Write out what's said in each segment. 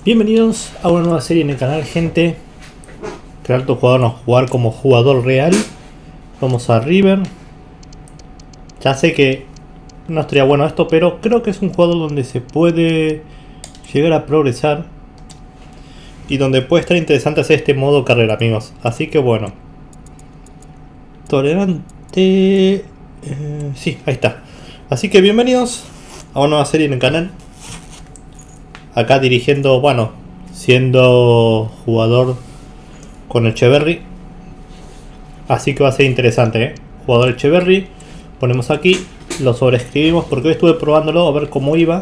Bienvenidos a una nueva serie en el canal, gente. Crear tu jugador, no jugar como jugador real. Vamos a River. Ya sé que no estaría bueno esto, pero creo que es un juego donde se puede llegar a progresar y donde puede estar interesante hacer este modo carrera, amigos. Así que bueno, tolerante, sí, ahí está. Así que bienvenidos a una nueva serie en el canal. Acá dirigiendo, bueno, siendo jugador con Echeverry. Así que va a ser interesante, Jugador Echeverry. Ponemos aquí, lo sobreescribimos porque hoy estuve probándolo a ver cómo iba.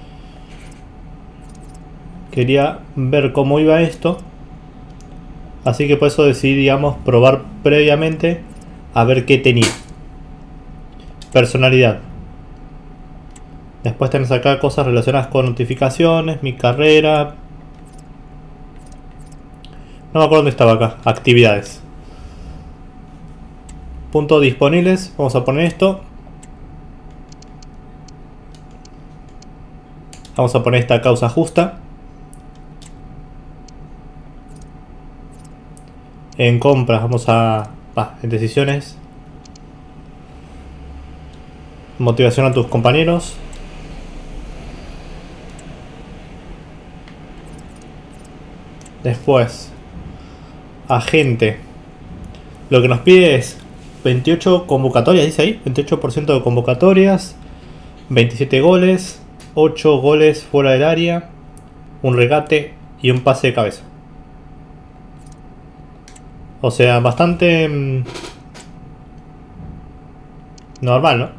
Quería ver cómo iba esto. Así que por eso decidí, digamos, probar previamente a ver qué tenía. Personalidad. Después tenés acá cosas relacionadas con notificaciones, mi carrera. No me acuerdo dónde estaba acá. Actividades. Puntos disponibles. Vamos a poner esto. Vamos a poner esta causa justa. En compras vamos a... en decisiones. Motivación a tus compañeros. Después, agente. Lo que nos pide es 28 convocatorias, dice ahí. 28% de convocatorias. 27 goles. 8 goles fuera del área. Un regate y un pase de cabeza. O sea, bastante normal, ¿no?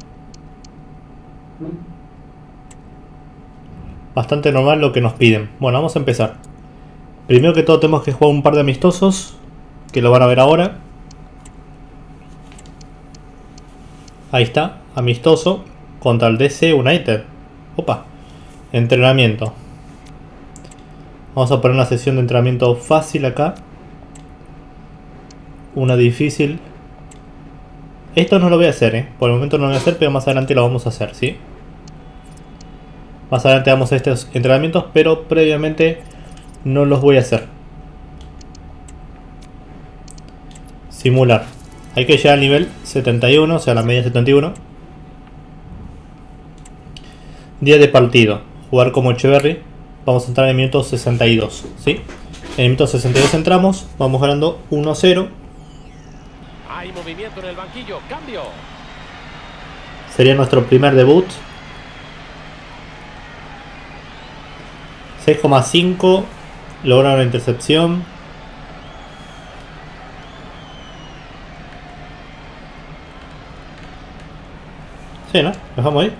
Bastante normal lo que nos piden. Bueno, vamos a empezar. Primero que todo tenemos que jugar un par de amistosos, que lo van a ver ahora. Ahí está, amistoso contra el DC United. Opa, entrenamiento. Vamos a poner una sesión de entrenamiento fácil acá. Una difícil. Esto no lo voy a hacer, por el momento no lo voy a hacer, pero más adelante lo vamos a hacer, ¿sí? Más adelante vamos a estos entrenamientos, pero previamente no los voy a hacer. Simular. Hay que llegar al nivel 71, o sea, la media 71. Día de partido. Jugar como Echeverry. Vamos a entrar en el minuto 62, ¿sí? En el minuto 62 entramos. Vamos ganando 1-0. Hay movimiento en el banquillo. Cambio. Sería nuestro primer debut. 6,5. Logra una intercepción. Sí, ¿no? Dejamos ahí.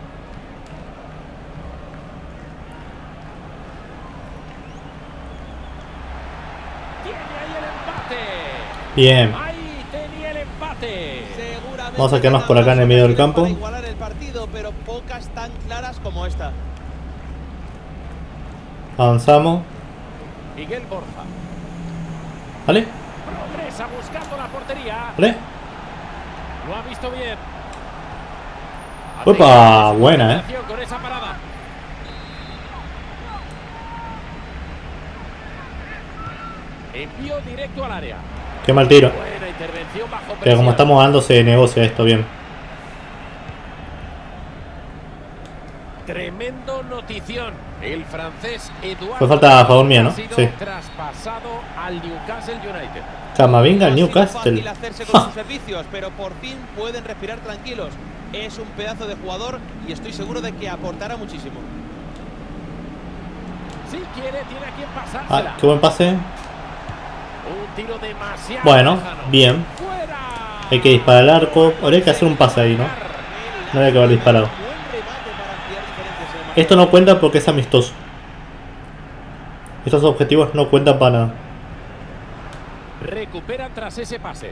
Tiene ahí el empate. Bien. Ahí tenía el empate. Vamos a quedarnos por acá en el medio del campo. Para igualar el partido, pero pocas tan claras como esta. Avanzamos. Miguel Borja. ¿Vale? Progresa buscando la portería. ¿Vale? Lo ha visto bien. Opa, buena, Con esa parada. Envío directo al área. Qué mal tiro. Buena intervención bajo presión. Pero como estamos dando se negocia esto bien. Tremendo notición. El francés Eduardo Fue falta a favor mía, ¿no? ha sido Sí. traspasado al Newcastle United. Camavinga al No ha sido Newcastle. fácil hacerse con sus servicios, pero por fin pueden respirar tranquilos. Es un pedazo de jugador y estoy seguro de que aportará muchísimo. Si quiere, tiene a quien pasársela. Qué buen pase. Un tiro demasiado Bueno, lejano. bien. ¡Fuera! Hay que disparar al arco. Habría que hacer un pase ahí, ¿no? No había que haber disparado. Buen remate para ampliar diferencias en el Esto no cuenta porque es amistoso. Estos objetivos no cuentan para nada. Recuperan tras ese pase.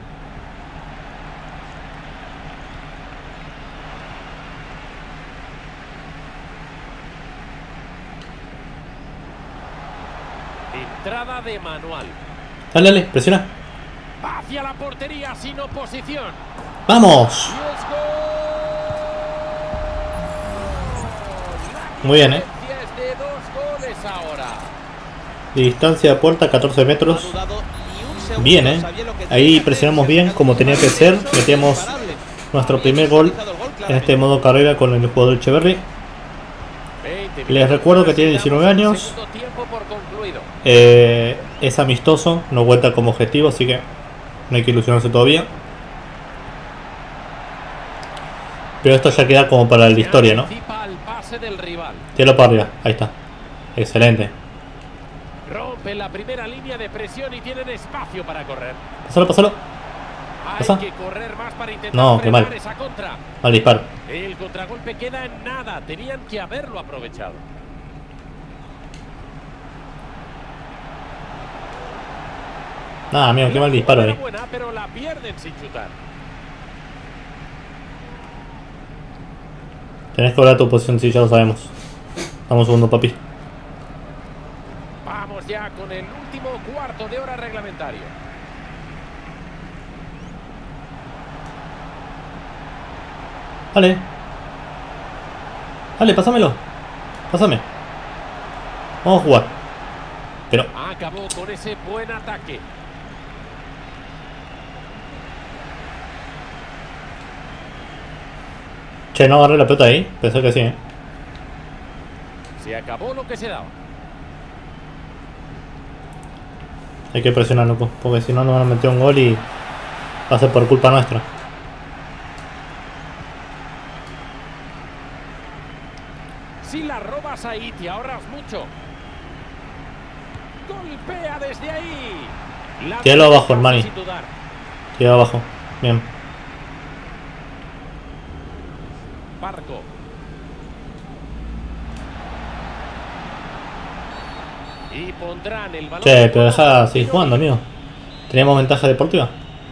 Entrada de manual. Dale, dale, presiona. Hacia la portería sin oposición. ¡Vamos! Y es gol. Muy bien, Es de 2 goles ahora. De distancia de puerta 14 No ha metros. dudado ni un segundo, Bien, sabía lo que tenía ahí que hacer, presionamos se ha bien fijado como en tenía su que ser. marca, Metíamos imparable. nuestro Había primer gol visualizado el gol en este claramente. modo carrera con el jugador Echeverry. 20 Les recuerdo que tiene 19 Damos el años. segundo tiempo por concluido. Es amistoso, no cuenta como objetivo, así que no hay que ilusionarse todavía. Pero esto ya queda como para la historia, ¿no? Anticipa al pase del rival. Tíralo para arriba, ahí está. Excelente. Rompe la primera línea de presión y tienen espacio para correr. Pásalo, pásalo. Hay ¿Pasa? que correr más para intentar No, qué mal. frenar esa contra. Mal disparo. El contragolpe queda en nada. Tenían que haberlo aprovechado. Nada, amigo, qué mal disparo Era ahí. buena, pero la pierden sin chutar. Tenés que volver a tu posición, sí, ya lo sabemos. Dame un segundo, papi. Vamos ya con el último cuarto de hora reglamentario. Dale. Dale, pásamelo. Pásame. Vamos a jugar. Pero, Acabó con ese buen ataque. che, no agarré la pelota ahí. Pensé que sí, ¿eh? Se acabó lo que se daba. Hay que presionar, loco. Porque si no, nos van a meter un gol y va a ser por culpa nuestra. Si la robas ahí, te ahorras mucho. Golpea desde ahí. La Tíralo abajo, hermani. sin dudar. Tira abajo. Bien. Barco. Y pondrán el balón. Che, pero deja seguir jugando, amigo. Teníamos ventaja deportiva.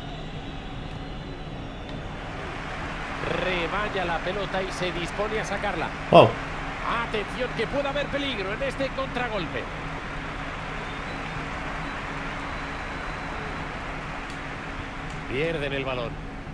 Reballa la pelota y se dispone a sacarla. Wow. Atención, que puede haber peligro en este contragolpe. Pierden el balón.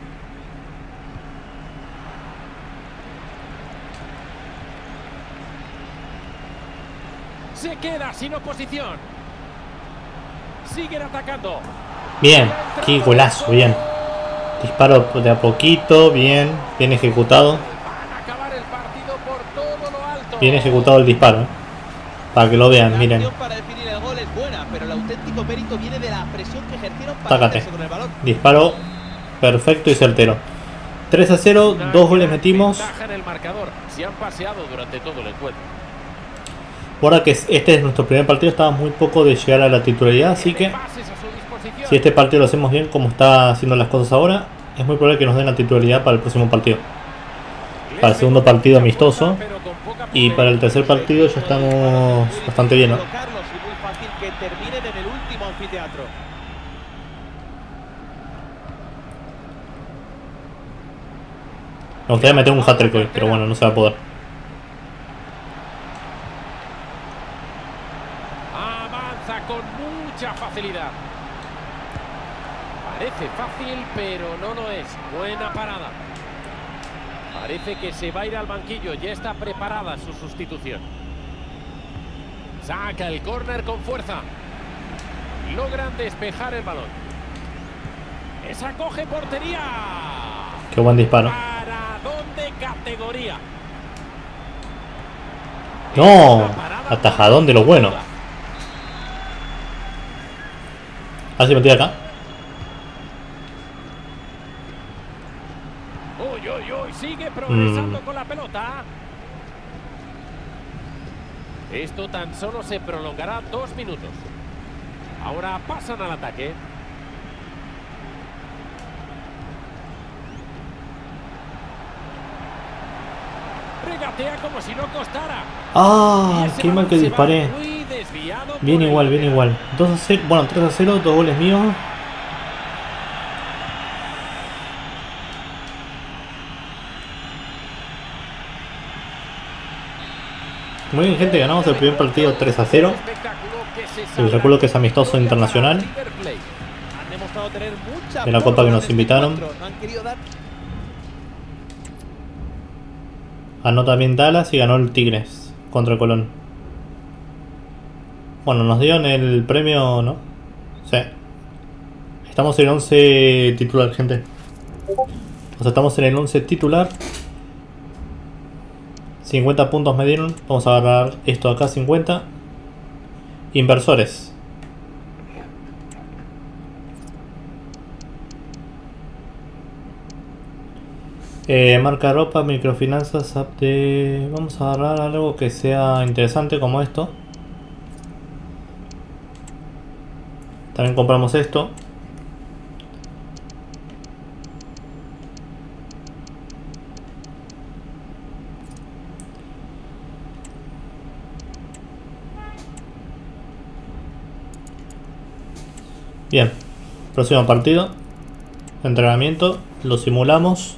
Se queda sin oposición. Siguen atacando. Bien. Qué golazo, bien. Disparo de a poquito, bien. Bien ejecutado. Van a acabar el partido por todo lo alto. Bien ejecutado el disparo, ¿eh? Para que lo vean, La miren. acción para definir el gol es buena, pero el auténtico mérito viene de la presión que ejercieron para Tácate. hacerse con el balón. Disparo perfecto y certero. 3-0, Una 2 goles gran metimos. ventaja en el marcador. Se han paseado durante todo el encuentro. Ahora que este es nuestro primer partido, estaba muy poco de llegar a la titularidad, así que Pases a su disposición. si este partido lo hacemos bien como está haciendo las cosas ahora, es muy probable que nos den la titularidad para el próximo partido. Para el segundo partido amistoso. Y para el tercer partido ya estamos bastante bien, ¿no? Colocarlos y muy fácil que terminen en el último anfiteatro. Me gustaría meter un hat-trick hoy, pero bueno, no se va a poder. Avanza con mucha facilidad. Parece fácil, pero no lo es. Buena parada. Parece que se va a ir al banquillo. Ya está preparada su sustitución. Saca el córner con fuerza. Logran despejar el balón. Esa coge portería. Qué buen disparo. Paradón de categoría. No, atajadón de lo bueno. Así metí acá. Uy, uy, uy, sigue progresando con la pelota. Esto tan solo se prolongará 2 minutos. Ahora pasan al ataque. Regatea como si no costara. Ah, Y ese qué mal balón que se va disparé. muy desviado Bien por el igual, bien lateral. igual. 2-0, bueno, 3-0, 2 goles míos. Muy bien, gente, ganamos el primer partido 3-0. Espectáculo que se Les sabrá. recuerdo que es amistoso Victoria internacional. para River Plate. Han demostrado tener mucha De la copa que nos en este invitaron. encuentro. No han querido dar. Ganó también Dallas y ganó el Tigres contra Colón. Bueno, nos dieron el premio, ¿no? Sí. Estamos en el 11 titular, gente. O sea, estamos en el 11 titular. 50 puntos me dieron. Vamos a agarrar esto acá, 50. Inversores. Marca de ropa, microfinanzas, vamos a agarrar algo que sea interesante como esto. También compramos esto. Bien, próximo partido. Entrenamiento, lo simulamos.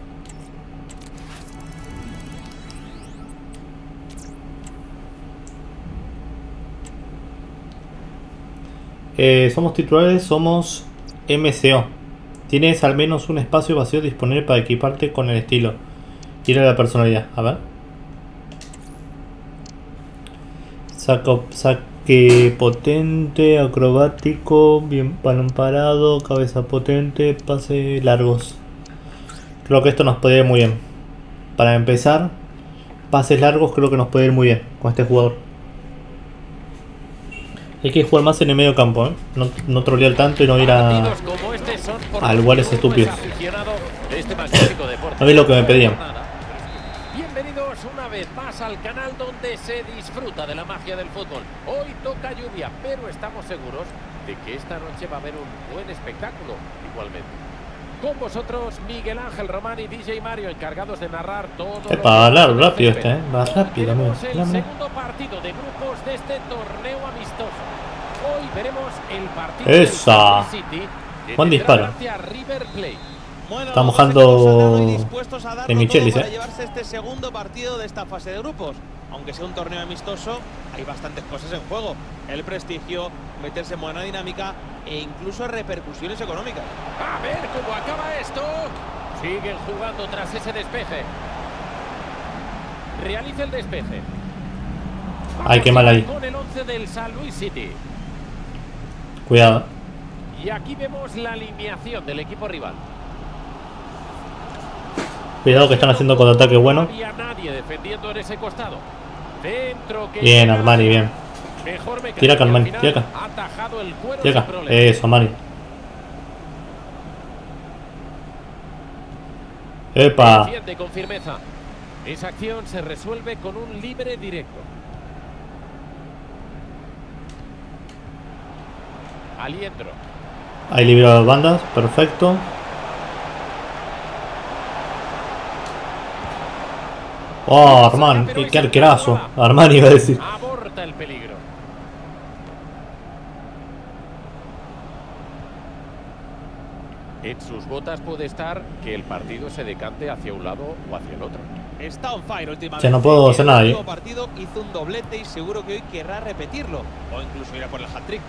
Somos titulares, somos MCO. Tienes al menos un espacio vacío disponible para equiparte con el estilo. Ir a la personalidad, a ver. Saque potente, acrobático, bien balón parado, cabeza potente, pase largos. Creo que esto nos puede ir muy bien. Para empezar, pases largos creo que nos puede ir muy bien con este jugador. Hay que jugar más en el medio campo, ¿eh? No trolear tanto y no ir a lugares estúpidos. A ver lo que me pedían. Bienvenidos una vez más al canal donde se disfruta de la magia del fútbol. Hoy toca lluvia, pero estamos seguros de que esta noche va a haber un buen espectáculo igualmente. Con vosotros Miguel Ángel Román y DJ Mario, encargados de narrar todo. Va rápido este, va rápido. El segundo partido de grupos de este torneo amistoso. Hoy veremos el partido ¡esa! del City, Buen disparo. Bueno, está mojando de Michelis, para llevarse este segundo partido de esta fase de grupos. Aunque sea un torneo amistoso, hay bastantes cosas en juego. El prestigio, meterse en buena dinámica e incluso repercusiones económicas. A ver cómo acaba esto. Siguen jugando tras ese despeje. Realiza el despeje. Ay, qué mal ahí. Con el 11 del San Luis City. Cuidado. Y aquí vemos la alineación del equipo rival. Cuidado que están haciendo contraataque bueno. No había nadie defendiendo en ese costado. Dentro que Bien, Armani, bien. Tira acá, Armani, tira acá. Tira acá. Eso, Armani. ¡Epa! Defiende con firmeza. Esa acción se resuelve con un libre directo. Aliendro. Ahí libera las bandas, perfecto. Oh, Armani, qué arquerazo. Armani iba a decir. Aborta el peligro. En sus botas puede estar que el partido se decante hacia un lado o hacia el otro. Está on fire últimamente. Ya no puedo hacer nada ahí. El último partido hizo un doblete y seguro que hoy querrá repetirlo. O incluso ir a por el hat-trick.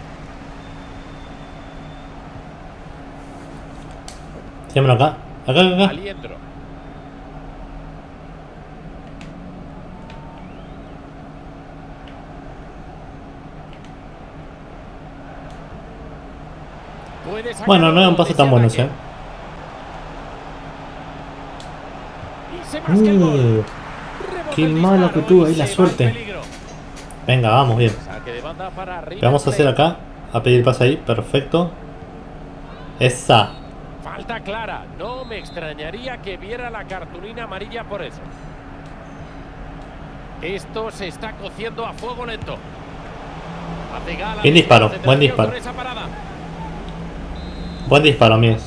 Llámalo acá. Acá. Aliendro. Bueno, no era un pase tan bueno, ¿eh? Qué malo que tuvo ahí la suerte. Venga, vamos bien. ¿Qué vamos a hacer acá? A pedir pase ahí, perfecto. Esa. Falta clara, no me extrañaría que viera la cartulina amarilla por eso. Esto se está cociendo a fuego lento. Bien disparo, buen disparo. Buen disparo, amigos.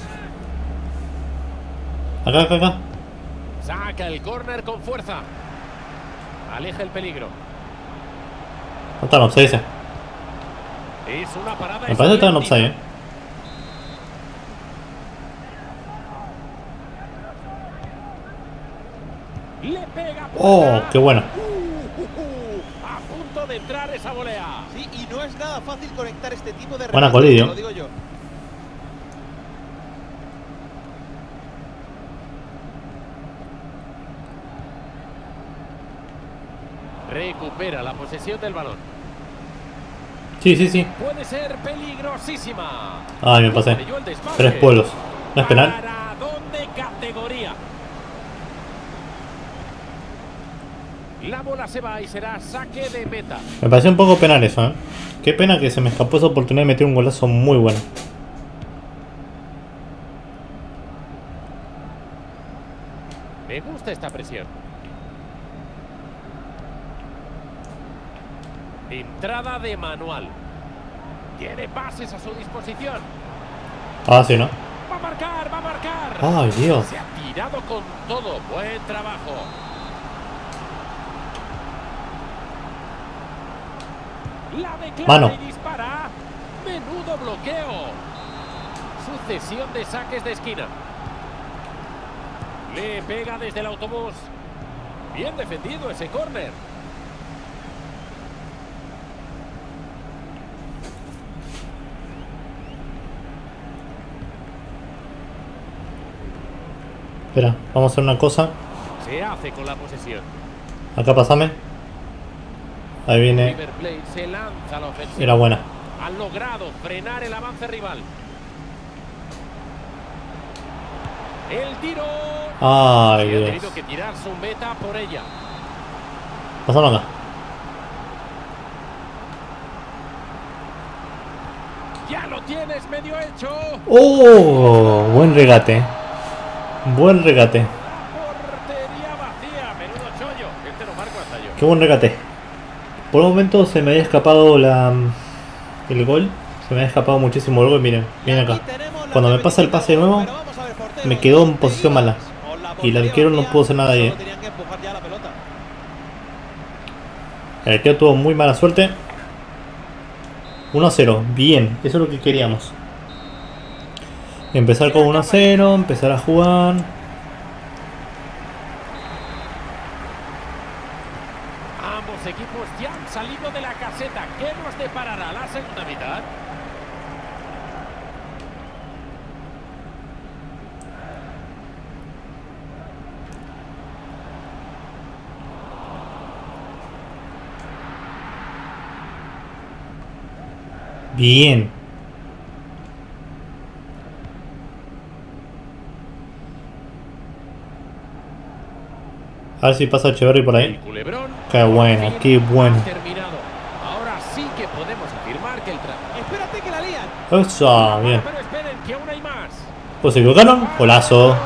Acá. Saca el córner con fuerza. Aleja el peligro. No está en offside ese. Es una parada. Me parece que está en offside, Le pega. Oh, qué bueno. A punto de entrar esa volea. Sí, y no es nada fácil conectar este tipo de buena remates, colidio. lo digo yo. Recupera la posesión del balón. Sí, sí, sí. Puede ser peligrosísima. Ay, me pasé. 3 pueblos. ¿No es penal? Paradón de categoría. La bola se va y será saque de meta. Me pareció un poco penal eso, ¿eh? Qué pena que se me escapó esa oportunidad de meter un golazo muy bueno. Me gusta esta presión. Entrada de manual. Tiene pases a su disposición. Ah, sí, ¿no? Va a marcar, va a marcar. Ay, Dios. Se ha tirado con todo. Buen trabajo. La declara Mano. y dispara. Menudo bloqueo. Sucesión de saques de esquina. Le pega desde el autobús. Bien defendido ese córner. Espera, vamos a hacer una cosa. Se hace con la posesión. Acá pasame. Ahí viene. River Plate se lanza a la ofensiva. Era buena. Han logrado frenar el avance rival. El tiro. Ay, Y ha Dios. tenido que tirar su meta por ella. Pasame acá. Ya lo tienes medio hecho. ¡Oh! Buen regate. Buen regate. La portería vacía. Menudo chollo. Este no marco hasta yo. Qué buen regate. Por un momento se me había escapado el gol. Se me había escapado muchísimo el gol. Miren, miren acá. Cuando me pasa el pase de nuevo, me quedó en posición mala. Y el arquero no pudo hacer nada ahí. El arquero tuvo muy mala suerte. 1-0. Bien, eso es lo que queríamos. Empezar con 1-0, empezar a jugar. Ambos equipos ya han salido de la caseta. ¿Qué nos deparará la segunda mitad? Bien. A ver si pasa Echeverri por El ahí. culebrón. Qué bueno, qué bueno. Ha terminado. Ahora sí que podemos afirmar que el Espérate que la lían. Eso, bien. Pero esperen, que aún hay más. Pues se equivocaron. Golazo.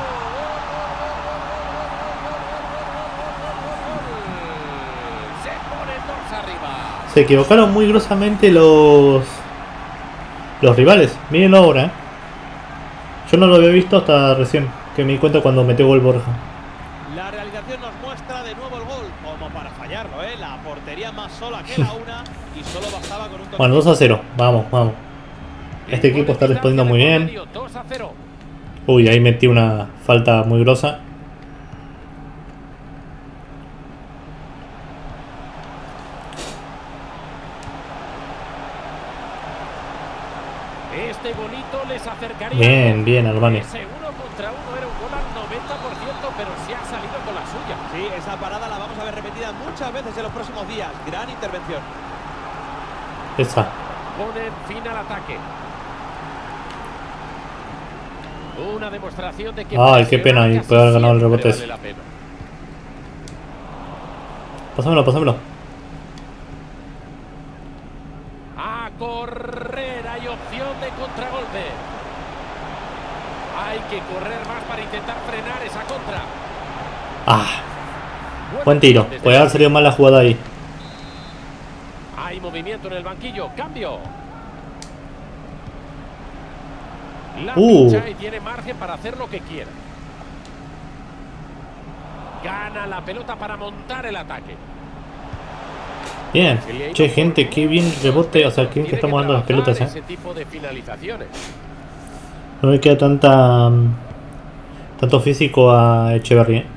Se ponen dos arriba. Se equivocaron muy grosamente los rivales. Miren ahora, ¿eh? Yo no lo había visto hasta recién, que me di cuenta cuando metió gol Borja. La realización nos muestra de nuevo el gol, como para fallarlo, ¿eh? La portería más sola que la una y solo bastaba con un toque. Bueno, 2-0. Vamos, vamos. Este equipo está respondiendo muy bien. 2-0. Uy, ahí metí una falta muy grosa. Este golito les acercaría. Bien, bien, Armani. Ese 1 contra 1 era un gol al 90%, pero se ha salido con la suya. Sí, esa parada la vamos a ver repetida muchas veces en los próximos días. Gran intervención. Esa. Ponen fin al ataque. Una demostración de que... Ay, qué pena, ahí puede haber ganado el rebote vale ese. la pena. Pásamelo, pásamelo. A correr, hay opción de contragolpe. Hay que correr más para intentar frenar esa contra. Ah, buen tiro. Puede haber salido mal la jugada ahí. Hay movimiento en el banquillo, cambio. La pincha y tiene margen para hacer lo que quiera. Gana la pelota para montar el ataque. Bien. Che, gente, qué bien rebote. O sea, qué bien que estamos dando las pelotas, ese tipo de finalizaciones. No me queda tanto físico a Echeverri, ¿eh?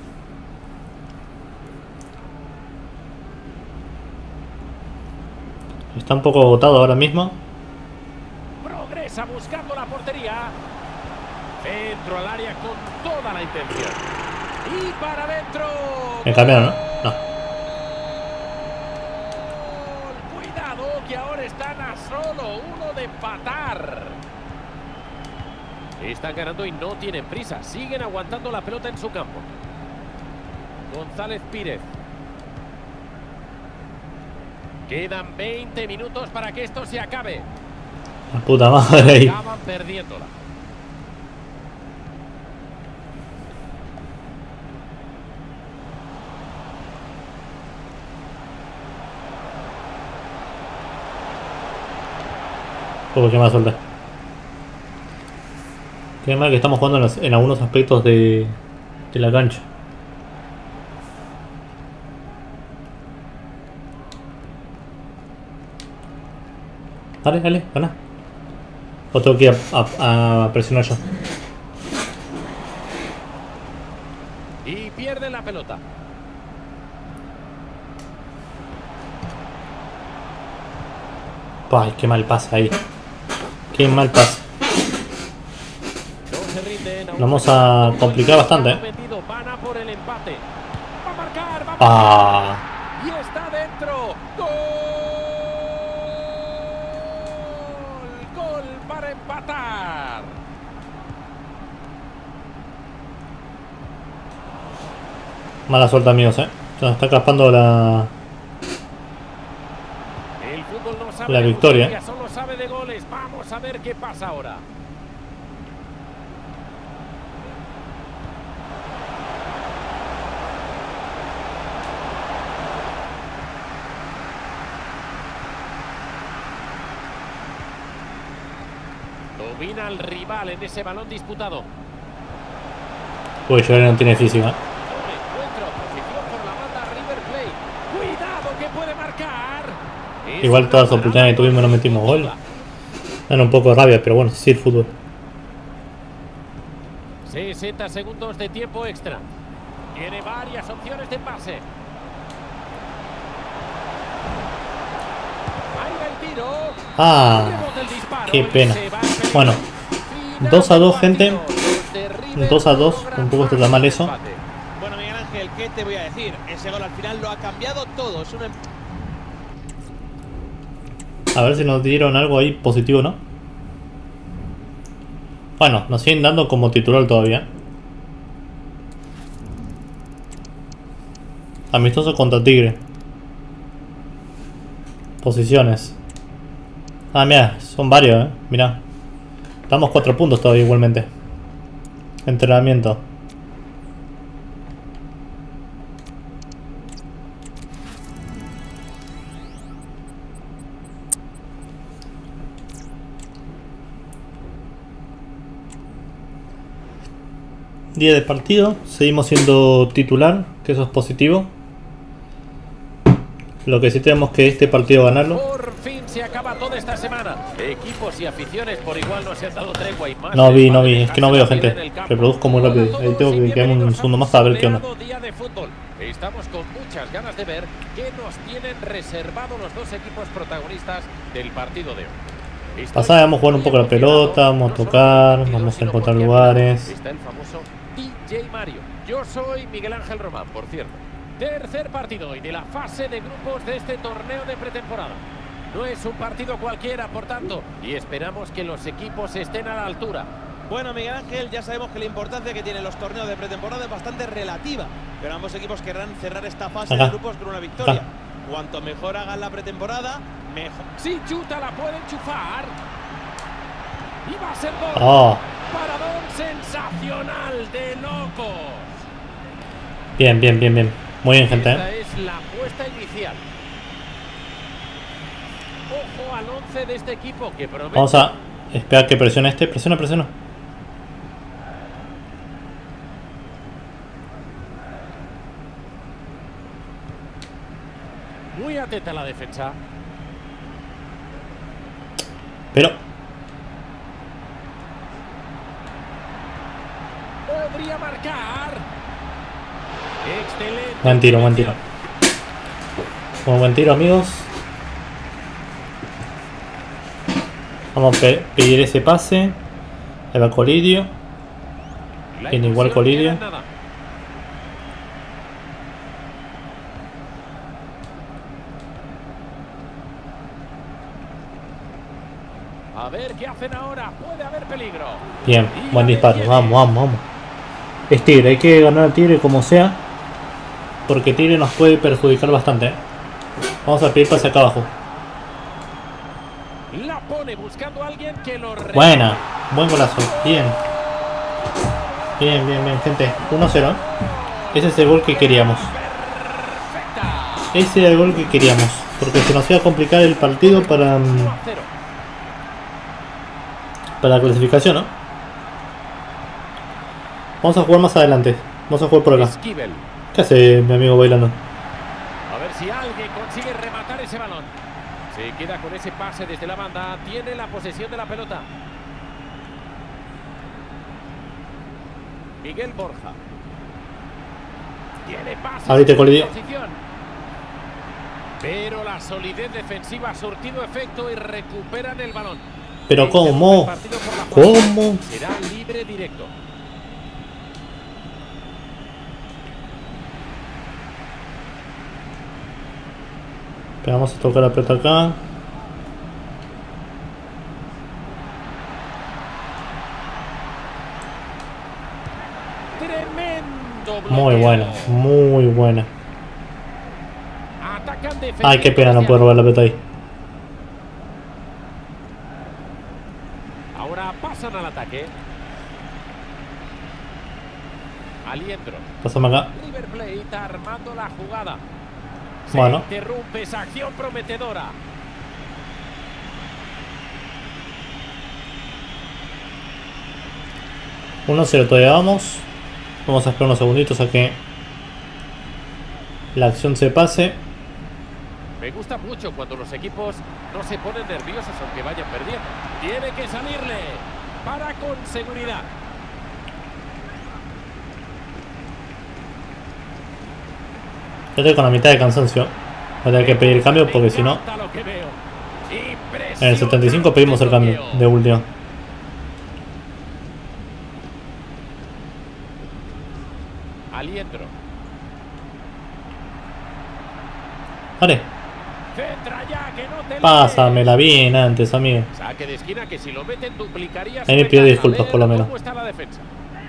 Está un poco agotado ahora mismo. Progresa buscando la portería. Centro al área con toda la intención. Y para adentro. Me cambiaron, ¿no? No. Cuidado que ahora están Están a solo uno de empatar. Están ganando y no tienen prisa. Siguen aguantando la pelota en su campo. González Pírez. Quedan 20 minutos para que esto se acabe. La puta madre ahí. Acaban perdiéndola. Qué mala suerte. Qué mal que estamos jugando en algunos aspectos de la cancha. Dale, dale, gana. O tengo que ir a presionar yo. Y pierden la pelota. Ay, qué mal pasa ahí. Qué mal pasa. No se rinden. Lo vamos a complicar bastante, Van a por el empate. Va a marcar, va a Ah. y está dentro. ¡Gol! ¡Gol para empatar! Mala suerte, amigos, Se nos está escapando la El fútbol no sabe La de victoria. justicia, solo sabe de goles. Vamos a ver qué pasa ahora. Domina al rival en ese balón disputado. Uy, yo no tiene física. Encuentro, posición por la banda River Plate. Cuidado que puede marcar. Igual todas las oportunidades que tuvimos no metimos gol. Dan un poco de rabia, pero bueno, sí el fútbol. 60 segundos de tiempo extra. Tiene varias opciones de pase. Ahí va el tiro. Ah, Rebota el disparo qué y pena. se va al peligro. Bueno, Final 2-2, del gente. partido. Los de River 2-2, logran tampoco está mal eso. empate. Bueno, Miguel Ángel, ¿qué te voy a decir? Ese gol al final lo ha cambiado todo. Es una... A ver si nos dieron algo ahí positivo, ¿no? Bueno, nos siguen dando como titular todavía. Amistoso contra Tigre. Posiciones. Ah, mira, son varios, Mira. Estamos 4 puntos todavía igualmente. Entrenamiento. Día de partido, seguimos siendo titular, que eso es positivo. Lo que sí tenemos que este partido ganarlo. Por fin se acaba toda esta semana. Equipos y aficiones por igual no se han dado tregua y más. No vi, es que no veo, gente. Reproduzco muy rápido. Ahí tengo que quedarme un segundo más a ver qué onda. Día de fútbol. Estamos con muchas ganas de ver qué nos tienen reservado los dos equipos protagonistas del partido de hoy. Pasada, vamos a jugar un poco la pelota, vamos a tocar, vamos a encontrar lugares. Está el famoso DJ Mario. Yo soy Miguel Ángel Román, por cierto. Tercer partido hoy de la fase de grupos de este torneo de pretemporada. No es un partido cualquiera, por tanto, y esperamos que los equipos estén a la altura. Bueno, Miguel Ángel, ya sabemos que la importancia que tienen los torneos de pretemporada es bastante relativa, pero ambos equipos querrán cerrar esta fase de grupos con una victoria. Cuanto mejor hagan la pretemporada, mejor. Si chuta, la puede enchufar. Y va a ser gol. Oh. Paradón sensacional de locos. Bien, bien, bien, bien. Muy bien, gente. Esta es la apuesta inicial. Ojo al 11 de este equipo que promete. Vamos a esperar que presione este. Presiona, presiona. Muy atenta la defensa. Pero Podría marcar. Excelente. buen tiro, buen tiro. Muy buen tiro, amigos. Vamos a pedir ese pase. Ahí va Colidio. Tiene igual Colidio. A ver qué hacen ahora. Puede haber peligro. Bien, buen disparo. Vamos, vamos, vamos. Es Tigre, hay que ganar al Tigre como sea. Porque Tigre nos puede perjudicar bastante. Vamos a pedir pase acá abajo. La pone buscando a alguien que lo remata. Buena, buen golazo. Bien. Bien, bien, bien, gente. 1-0. Ese es el gol que queríamos. Ese era el gol que queríamos. Porque se nos iba a complicar el partido para la clasificación, ¿no? Vamos a jugar más adelante. Vamos a jugar por acá. Esquivel. ¿Qué hace mi amigo bailando? A ver si alguien consigue rematar ese balón. Se queda con ese pase desde la banda. Tiene la posesión de la pelota. Miguel Borja. Tiene pase. Ahorita colidió. Pero la solidez defensiva ha surtido efecto y recuperan el balón. Pero ¿cómo? ¿Cómo? Será libre directo. Pero vamos a tocar la pelota acá. Tremendo bloqueo. Muy buena, muy buena. Atacan Ay, qué pena no puedo robar la pelota ahí. Ahora pasan al ataque. Aliendro. Pásame acá. River Plate está armando la jugada. Bueno. Se interrumpe esa acción prometedora. Uno 0 todavía vamos. Vamos a esperar unos segunditos a que la acción se pase. Me gusta mucho cuando los equipos no se ponen nerviosos aunque vayan perdiendo. Tiene que salirle. Para con seguridad. Yo estoy con la mitad de cansancio. Voy a tener que pedir el cambio porque si no... En el 75 pedimos el cambio de última. Aliendro. Vale. Centra ya, que no te Pásamela bien antes, amigo. Saque de esquina que si lo meten duplicaría. Ahí me pido disculpas por lo menos. ¿Cómo está la defensa?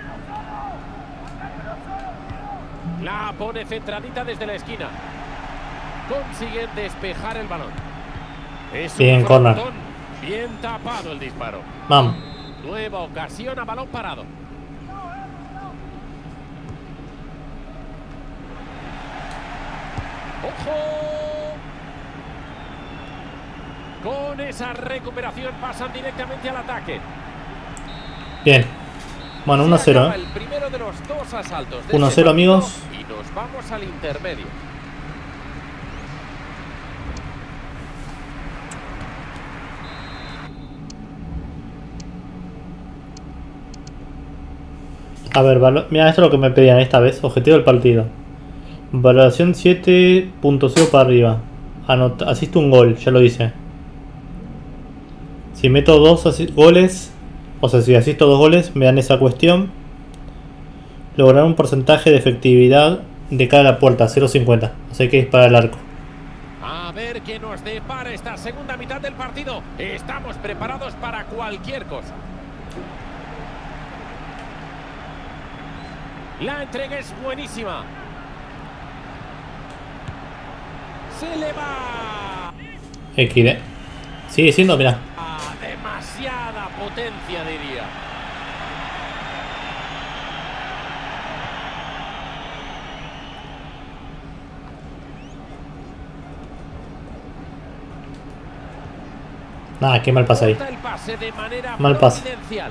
La pone centradita desde la esquina. Consiguen despejar el balón. Es bien, corner. Bien tapado el disparo. Vamos. Nueva ocasión a balón parado. ¡Ojo! Con esa recuperación pasan directamente al ataque. Bien. Bueno, 1-0, El primero de los dos asaltos. 1-0, amigos. Y nos vamos al intermedio. A ver, mira, esto es lo que me pedían esta vez. Objetivo del partido. Valoración 7.0 para arriba. Asiste un gol, ya lo dice. Si meto 2 goles, o sea, si asisto 2 goles, me dan esa cuestión. Lograr un porcentaje de efectividad de cara a la puerta, 0.50. Así que es para el arco. A ver qué nos depara esta segunda mitad del partido. Estamos preparados para cualquier cosa. La entrega es buenísima. Se le va. XD. Sigue siendo, mira. Demasiada potencia, diría. Nada, qué mal pasa ahí. El pase de manera mal pase. providencial.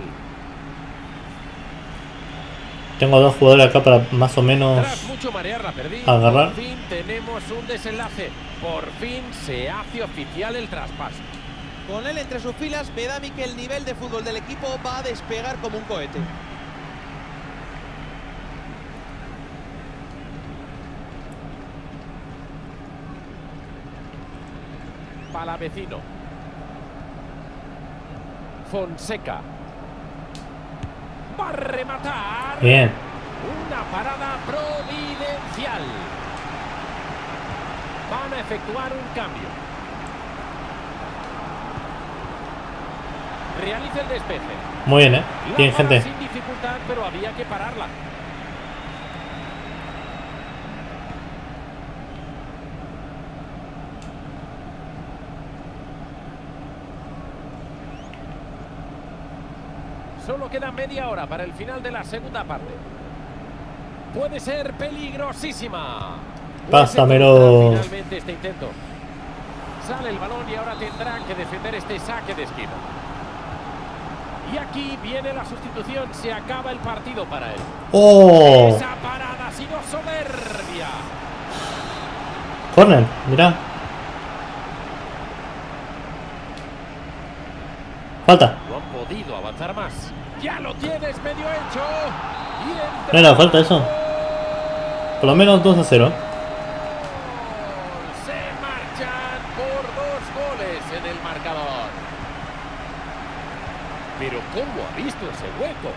Tengo 2 jugadores acá para más o menos Tras mucho marear la perdí, agarrar. por fin tenemos un desenlace. Por fin se hace oficial el traspaso. Con él entre sus filas, me da a mí que el nivel de fútbol del equipo va a despegar como un cohete. Palavecino. Fonseca. Va a rematar. Bien. Una parada providencial. Van a efectuar un cambio. Realiza el despeje. Muy bien, bien, La gente. sin dificultad, pero había que pararla. Solo queda media hora para el final de la segunda parte. Puede ser peligrosísima. Pásamelo. Finalmente este intento. Sale el balón y ahora tendrán que defender este saque de esquina. Y aquí viene la sustitución. Se acaba el partido para él. ¡Oh! Esa parada ha sido soberbia. Corner, mirá. Falta. No han podido avanzar más. Ya lo tienes medio hecho. Y No era falta eso. Por lo menos 2-0. se marchan por 2 goles en el marcador. Pero ¿cómo ha visto ese hueco?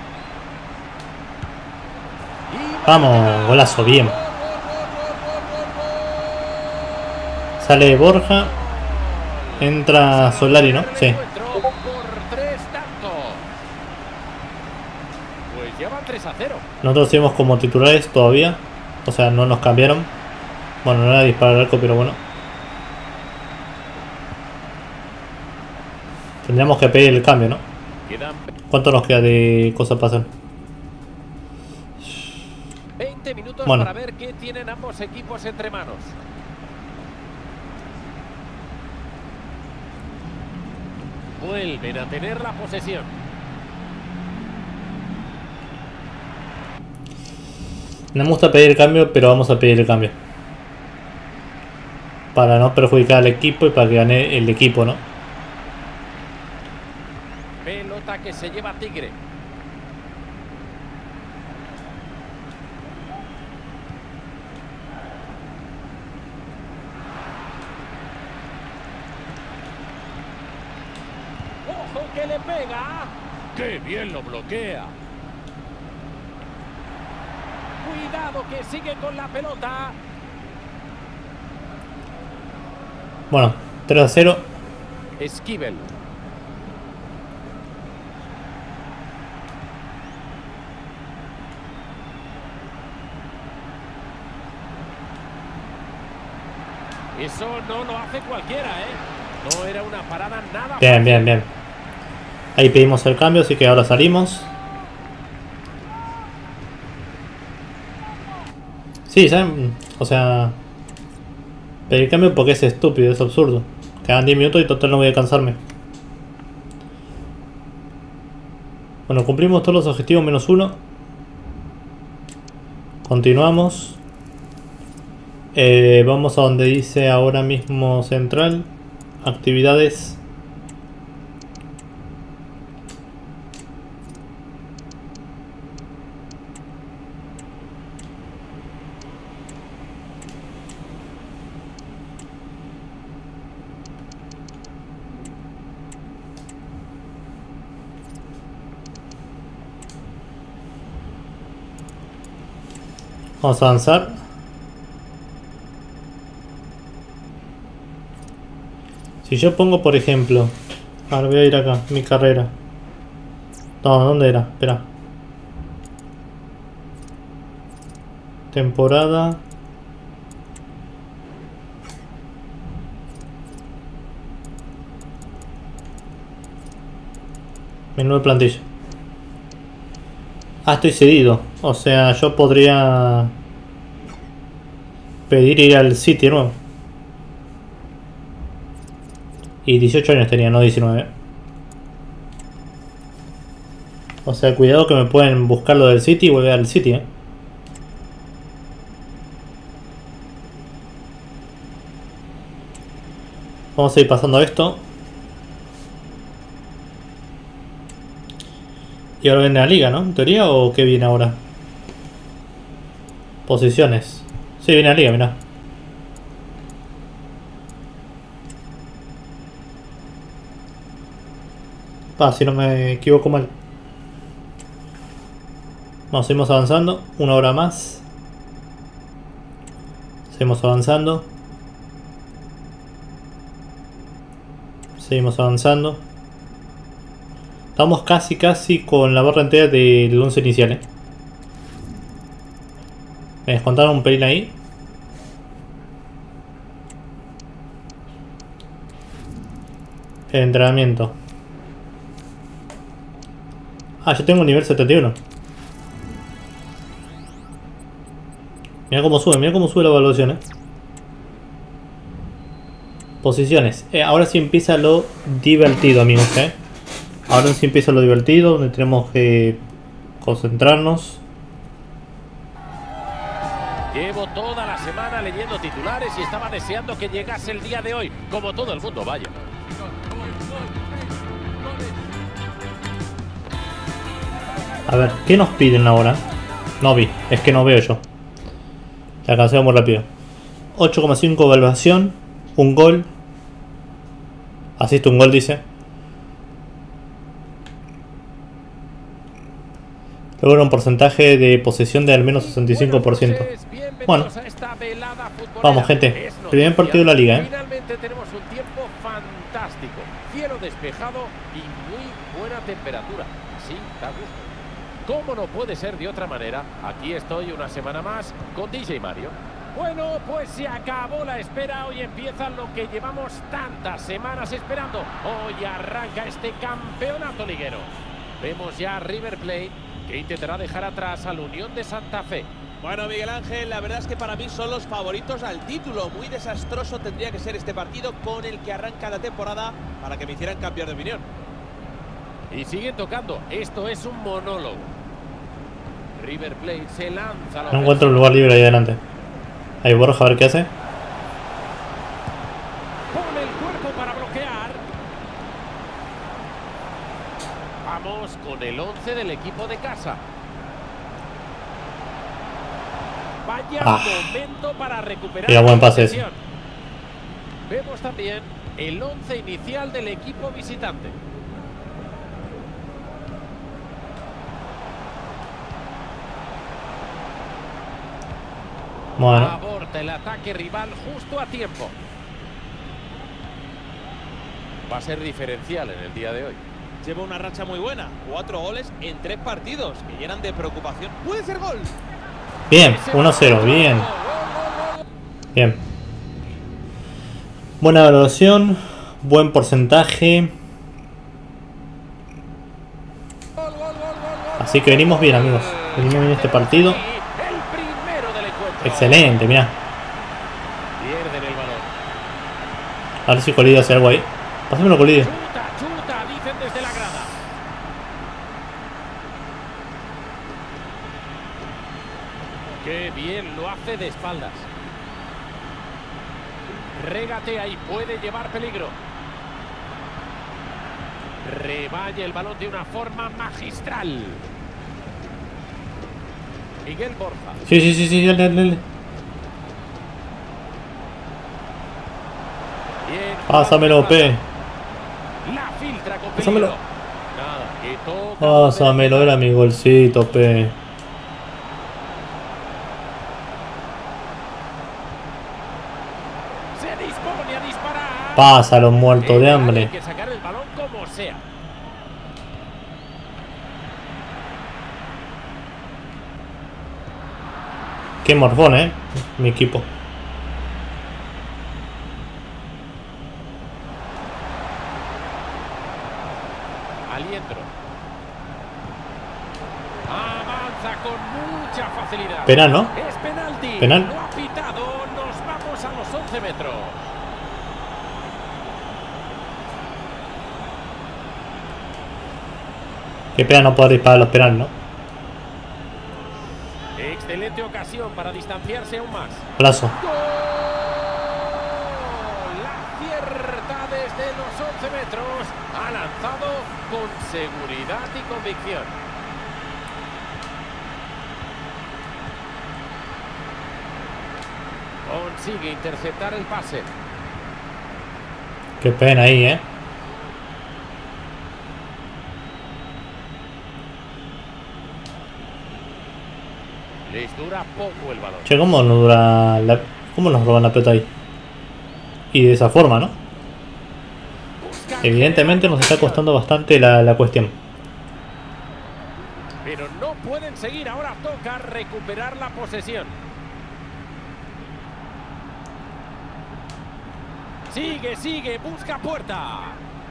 Y Vamos, golazo, bien. Sale Borja. Entra Solari, ¿no? Sí. Entró por 3 tantos. Pues llevan 3-0. Nosotros seguimos como titulares todavía. O sea, no nos cambiaron. Bueno, no era disparar al arco, pero bueno. Tendríamos que pedir el cambio, ¿no? Quedan ¿Cuánto nos queda de cosas pasar? 20 minutos Bueno. para ver qué tienen ambos equipos entre manos. Vuelven a tener la posesión. No me gusta pedir el cambio, pero vamos a pedir el cambio. Para no perjudicar al equipo y para que gane el equipo, ¿no? Pelota que se lleva Tigre. ¡Ojo que le pega! ¡Qué bien lo bloquea! Cuidado que sigue con la pelota. Bueno, 3-0. Esquivel. Eso no lo hace cualquiera, ¿eh? No era una parada nada Bien, fácil. bien, bien. Ahí pedimos el cambio, así que ahora salimos. Sí, ¿saben? O sea... pedir cambio porque es estúpido, es absurdo. Quedan 10 minutos y total no voy a cansarme. Bueno, cumplimos todos los objetivos menos uno. Continuamos. Vamos a donde dice ahora mismo central. Actividades. Vamos a avanzar. Si yo pongo, por ejemplo... Ahora voy a ir acá, mi carrera. No, ¿dónde era? Espera. Temporada. Menú de plantilla. Ah, estoy cedido. O sea, yo podría pedir ir al City de nuevo. Y 18 años tenía, no 19. O sea, cuidado que me pueden buscar lo del City y volver al City, Vamos a ir pasando esto. Y ahora viene la liga, ¿no? ¿En teoría o qué viene ahora? Posiciones. Sí, viene la liga, mirá. Si no me equivoco mal. Vamos, seguimos avanzando. Una hora más. Seguimos avanzando. Seguimos avanzando. Estamos casi con la barra entera del 11 inicial, Me descontaron un pelín ahí. El entrenamiento. Ah, yo tengo un nivel 71. Mira cómo sube la evaluación, Posiciones. Ahora sí empieza lo divertido, amigos, Ahora sí empieza lo divertido, donde tenemos que concentrarnos. Llevo toda la semana leyendo titulares y estaba deseando que llegase el día de hoy, como todo el mundo, vaya. A ver, ¿qué nos piden ahora? No vi, es que no veo yo. La alcancé muy rápido. 8,5 evaluación, un gol. Asiste un gol, dice. Luego un porcentaje de posesión de al menos 65%. Bueno, vamos, gente. Primer partido de la liga, Finalmente tenemos un tiempo fantástico. Cielo despejado y muy buena temperatura. Sí, da gusto. ¿Cómo no puede ser de otra manera? Aquí estoy una semana más con DJ Mario. Bueno, pues se acabó la espera. Hoy empieza lo que llevamos tantas semanas esperando. Hoy arranca este campeonato liguero. Vemos ya a River Plate, que intentará dejar atrás a la Unión de Santa Fe. Bueno, Miguel Ángel, la verdad es que para mí son los favoritos al título. Muy desastroso tendría que ser este partido con el que arranca la temporada para que me hicieran cambiar de opinión. Y siguen tocando. Esto es un monólogo. River Plate se lanza a la no encuentro un lugar libre ahí adelante. Ahí Borja, a ver qué hace. Pone el cuerpo para bloquear. Vamos con el 11 del equipo de casa. Vaya momento para recuperar. Mira, buen pase ese. Vemos también el 11 inicial del equipo visitante. Bueno. Aborta el ataque rival justo a tiempo. Va a ser diferencial en el día de hoy. Lleva una racha muy buena. 4 goles en 3 partidos que llenan de preocupación. ¡Puede ser gol! Bien, 1-0, bien. Bien. Buena evaluación, buen porcentaje. Así que venimos bien, amigos. Venimos bien este partido. Excelente, mirá. Pierden el balón. A ver si Colidio hace algo ahí. Pásamelo, Colidio. Chuta, dicen desde la grada. Qué bien lo hace de espaldas. Regatea y puede llevar peligro. Reballa el balón de una forma magistral. Miguel Borja. Sí, dale. Bien. Pásamelo, P. La filtra con Pásamelo. peligro. Nada, que toca. Pásamelo, era mi golcito, P. Se dispone a disparar. Pásalo, muerto de Hay hambre. que sacar el balón como sea. Qué morfón, mi equipo. Aliendro. Avanza con mucha facilidad. Penal, ¿no? Es penalti. Penal. Lo ha pitado. Nos vamos a los 11 metros. Qué pena no poder disparar los penales, ¿no? Excelente ocasión para distanciarse aún más. Plazo. ¡Gol! La cierta desde los 11 metros. Ha lanzado con seguridad y convicción. Consigue interceptar el pase. Qué pena ahí, Les dura poco el balón. Che, ¿cómo nos dura la... ¿Cómo nos roban la pelota ahí? Y de esa forma, ¿no? Busca Evidentemente nos está costando bastante la cuestión. Pero no pueden seguir, ahora toca recuperar la posesión. Sigue, busca puerta.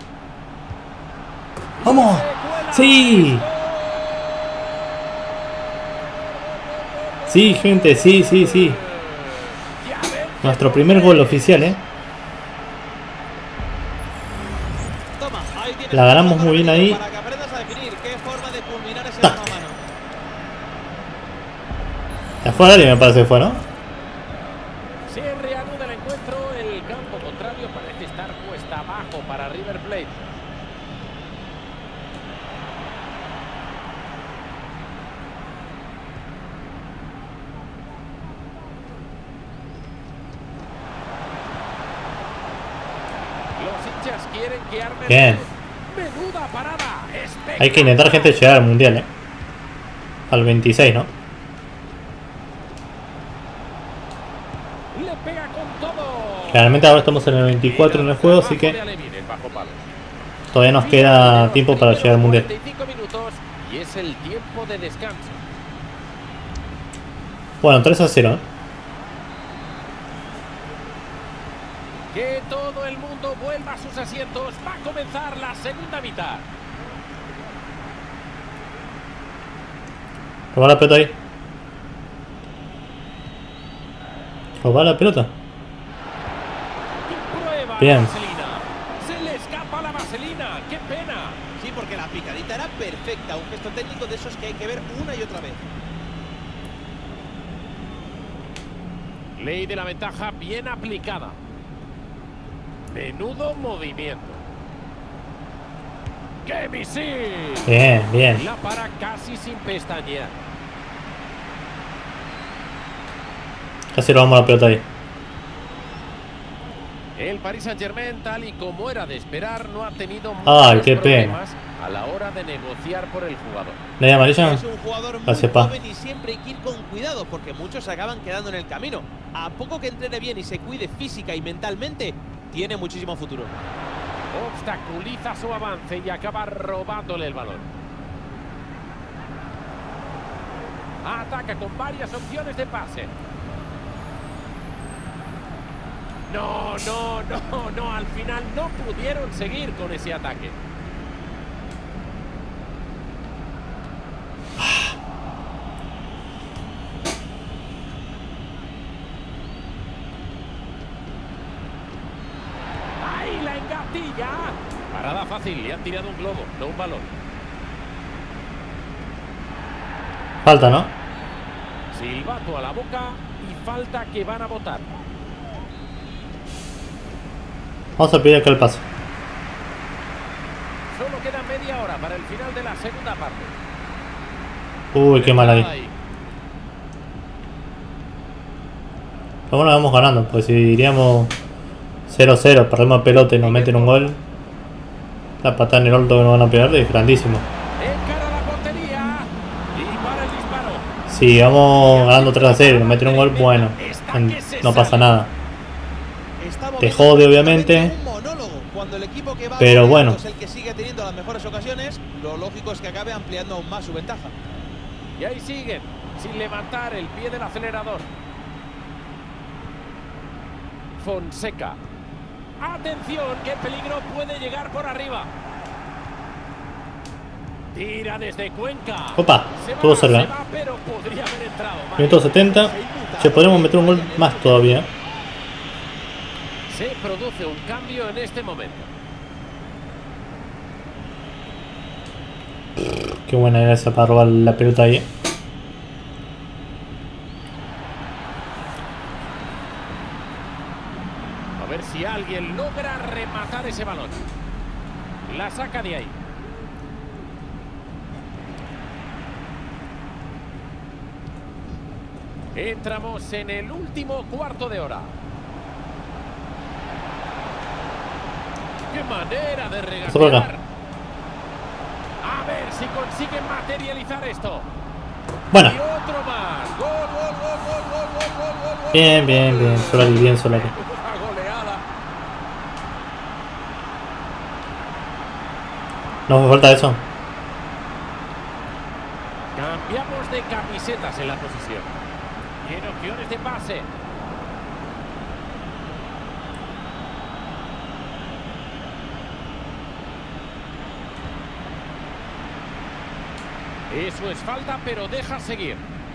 ¡Vamos! ¡Sí! Sí, gente, sí. Nuestro primer gol oficial, ¿eh? Toma, ahí tienes La ganamos muy bien ahí. para que aprendas a definir qué forma de culminar ese mano a mano. Ya fue nadie, me parece que fue, ¿no? Se reanuda el encuentro, el campo contrario parece estar cuesta abajo para River Plate. Los hinchas quieren que armen. Bien. Menuda parada. Hay que intentar, gente, llegar al mundial, ¿eh? Al 26, ¿no? Le pega con todo. Realmente ahora estamos en el 24 en el juego, así que todavía nos queda tiempo para llegar al mundial. 45 minutos y es el tiempo de descanso. Bueno, 3-0, ¿eh? Que todo el mundo vuelva a sus asientos. Va a comenzar la segunda mitad. Robar la pelota ahí. Robar la pelota. Y prueba Bien. la vaselina. Se le escapa la vaselina. ¡Qué pena! Sí, porque la picadita era perfecta. Un gesto técnico de esos que hay que ver una y otra vez. Ley de la ventaja bien aplicada. Menudo movimiento. ¡Qué misil! Bien. La para casi sin pestañear. Casi robamos la pelota ahí. El Paris Saint-Germain, tal y como era de esperar, no ha tenido Ay, muchos qué problemas a la hora de negociar por el jugador. ¿Media amarilla? Es un jugador muy Gracias, pa. joven y siempre hay que ir con cuidado porque muchos acaban quedando en el camino. A poco que entrene bien y se cuide física y mentalmente, tiene muchísimo futuro. Obstaculiza su avance y acaba robándole el balón. Ataca con varias opciones de pase. No, al final no pudieron seguir con ese ataque. ¡Ahí la engatilla! Parada fácil, le han tirado un globo, no un balón. Falta, ¿no? Silbato a la boca y falta que van a votar. Vamos a pedir acá el paso. Solo queda media hora para el final de la segunda parte. Uy, qué mal ahí. Pero bueno, vamos ganando, pues si iríamos 0-0, perdemos pelota y nos meten un gol, la patada en el orto que nos van a pegar es grandísimo. Encara la portería y para el disparo. Si vamos ganando 3-0 y nos meten un gol, bueno, no pasa nada. Te jode, obviamente, pero bueno. Es el que sigue teniendo las mejores ocasiones, lo lógico es que acabe ampliando aún más su ventaja. Y ahí siguen, sin levantar el pie del acelerador. Fonseca. Atención, qué peligro puede llegar por arriba. Tira desde Cuenca. Opa, estuvo cerca. Pero podría haber entrado. Minuto 70. Se podremos meter un gol más todavía. Se produce un cambio en este momento. Qué buena era esa para robar la pelota ahí. A ver si alguien logra rematar ese balón. La saca de ahí. Entramos en el último cuarto de hora. ¡Qué manera de regatear! A ver si consiguen materializar esto. Bueno. Y otro más. Gol. Bien. Solari, bien Solari. Una goleada. ¿No hace falta eso? Cambiamos de camisetas en la posición. Tiene opciones de pase. Eso es falta, pero deja seguir.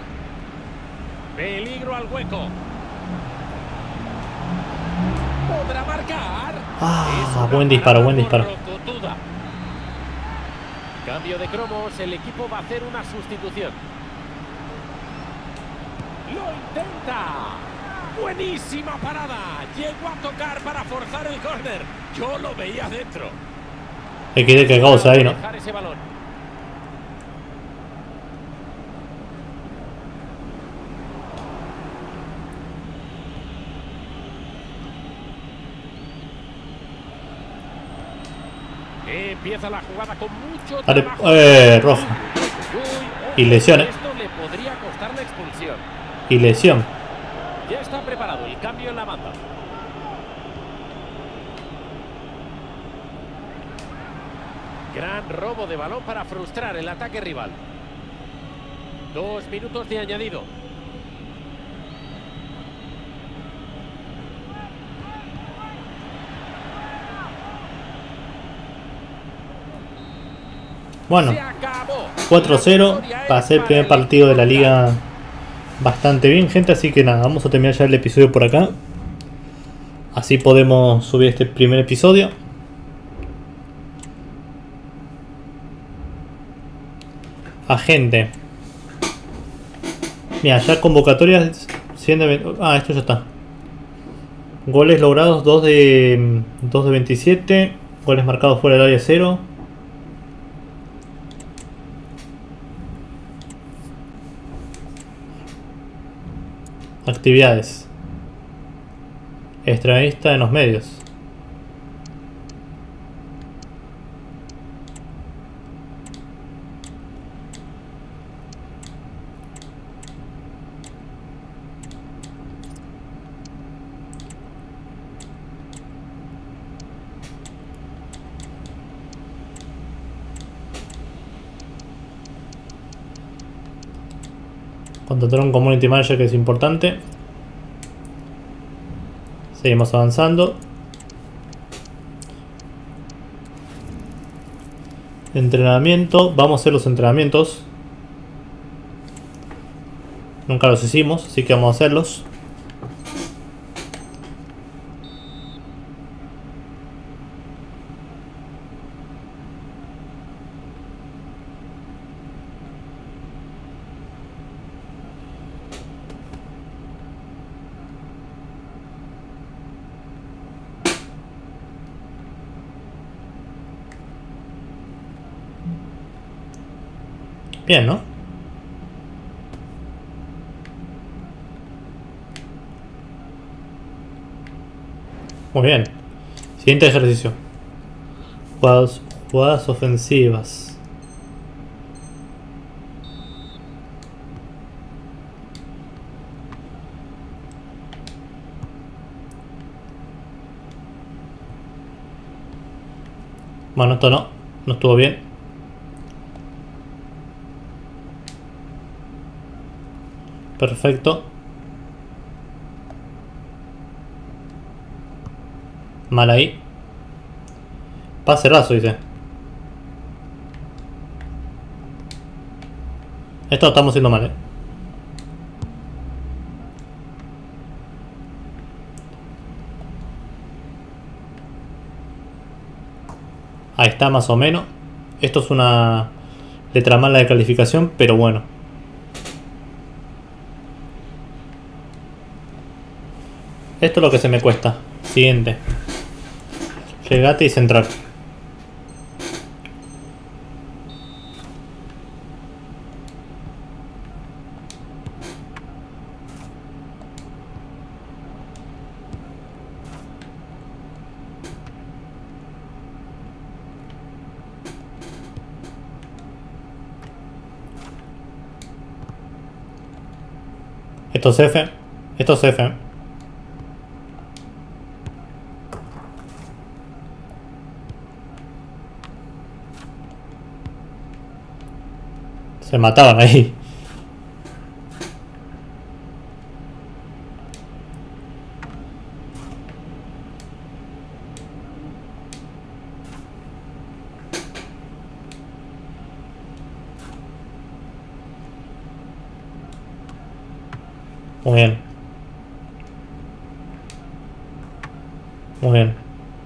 Peligro al hueco. ¿Podrá marcar? Buen disparo, buen disparo. Rocotuda. Cambio de cromos, el equipo va a hacer una sustitución. ¡Lo intenta! ¡Buenísima parada! Llegó a tocar para forzar el córner. Yo lo veía dentro. Hay que ir cagados ahí, ¿no? Dejar ese balón. Empieza la jugada con mucho trabajo. Roja. Y lesiones. Esto le podría costar la expulsión. Y lesión. Ya está preparado el cambio en la banda. Gran robo de balón para frustrar el ataque rival. 2 minutos de añadido. Bueno, 4-0. Pasé el primer partido de la liga bastante bien, gente. Así que nada, vamos a terminar ya el episodio por acá. Así podemos subir este primer episodio. Agente. Mira, ya convocatorias. Esto ya está. Goles logrados 2 de 27. Goles marcados fuera del área 0. Actividades. Extremista en los medios. Contratar un community manager, que es importante. Seguimos avanzando. Entrenamiento. Vamos a hacer los entrenamientos. Nunca los hicimos, así que vamos a hacerlos. Bien, ¿no? Muy bien. Siguiente ejercicio. Jugadas ofensivas. Bueno, esto no estuvo bien. Perfecto. Mal ahí. Pase raso, dice. Esto lo estamos haciendo mal, Ahí está, más o menos. Esto es una letra mala de calificación, pero bueno. Esto es lo que se me cuesta. Siguiente. Regate y central. Esto es F. Esto es F. Se mataban ahí. Muy bien. Muy bien.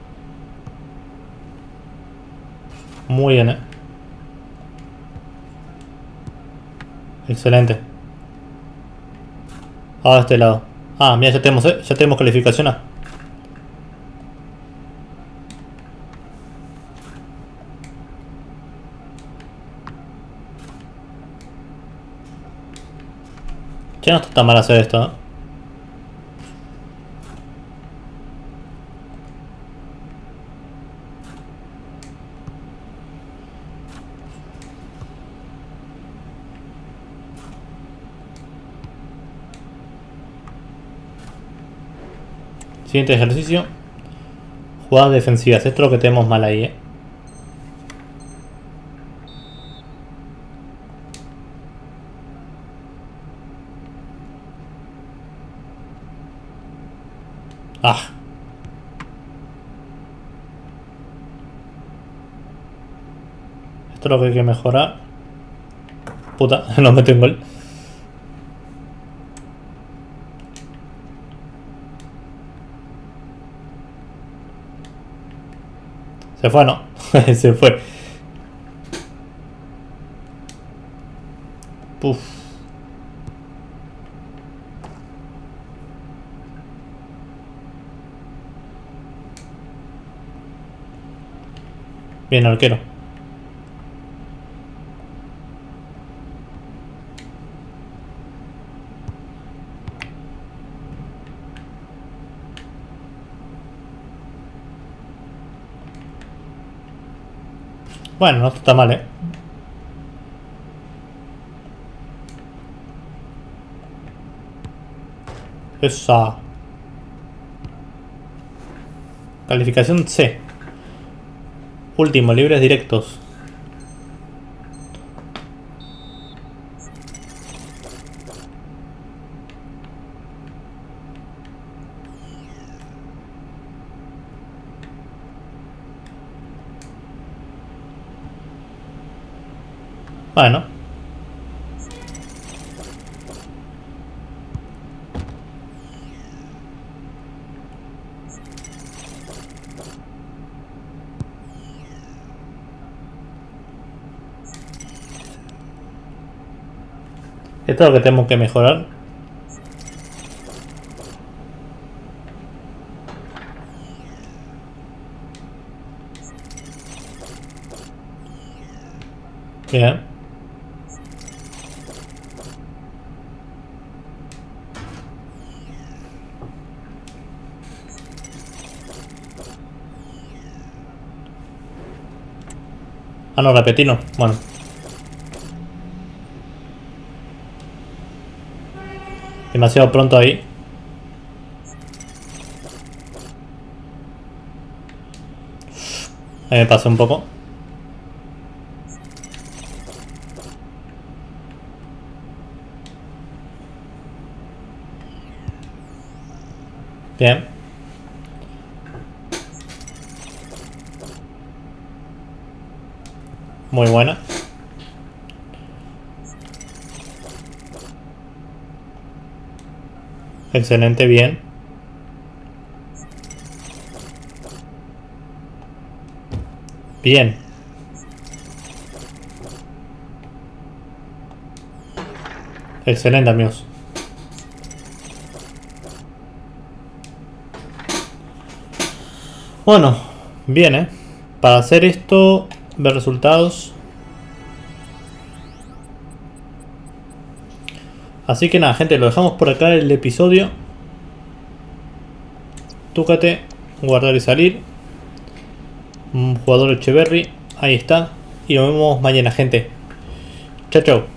Muy bien, Excelente. Ahora este lado. Ah, mira, ya tenemos calificación A. Ya no está tan mal hacer esto, Siguiente ejercicio. Jugadas defensivas. Esto es lo que tenemos mal ahí, Ah. Esto es lo que hay que mejorar. Puta, no me tengo el... Se fue, ¿no? Se fue. Puf. Bien, arquero. Bueno, no está mal, Esa. Calificación C. Último, libres directos. Bueno. Esto es lo que tenemos que mejorar. Bien. Ah, no, repetirlo. Bueno. Demasiado pronto ahí. Ahí me pasé un poco. Bien. Muy buena. Excelente, bien. Bien. Excelente, amigos. Bueno, bien, Para hacer esto, ver resultados. Así que nada, gente, lo dejamos por acá el episodio. Túcate, guardar y salir. Un jugador Echeverry, ahí está. Y nos vemos mañana, gente. Chao, chao.